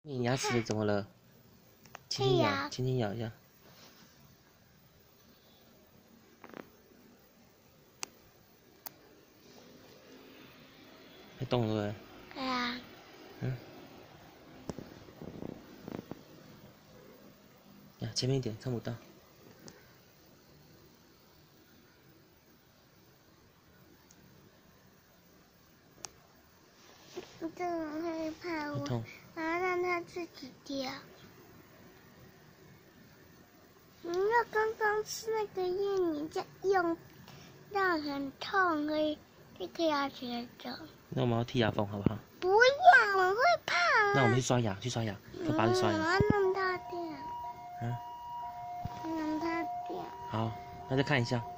你牙齿怎么了？轻轻咬，轻轻咬一下。会动对不对？ 对啊。 呀，前面一点看不到。 我真的很害怕，我要让它自己掉。因为刚刚吃那个药，你这用让很痛，所以这颗牙齿走。 那我们要剔牙缝好不好？ 不要，我会怕。 那我们去刷牙，去刷牙，快拔去刷牙。 我要弄它掉。 嗯。 让它掉。 好，那再看一下。